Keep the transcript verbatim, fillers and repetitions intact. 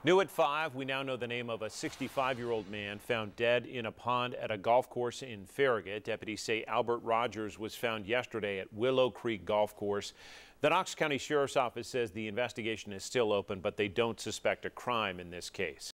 New at five, we now know the name of a sixty-five-year-old man found dead in a pond at a golf course in Farragut. Deputies say Albert Rogers was found yesterday at Willow Creek Golf Course. The Knox County Sheriff's Office says the investigation is still open, but they don't suspect a crime in this case.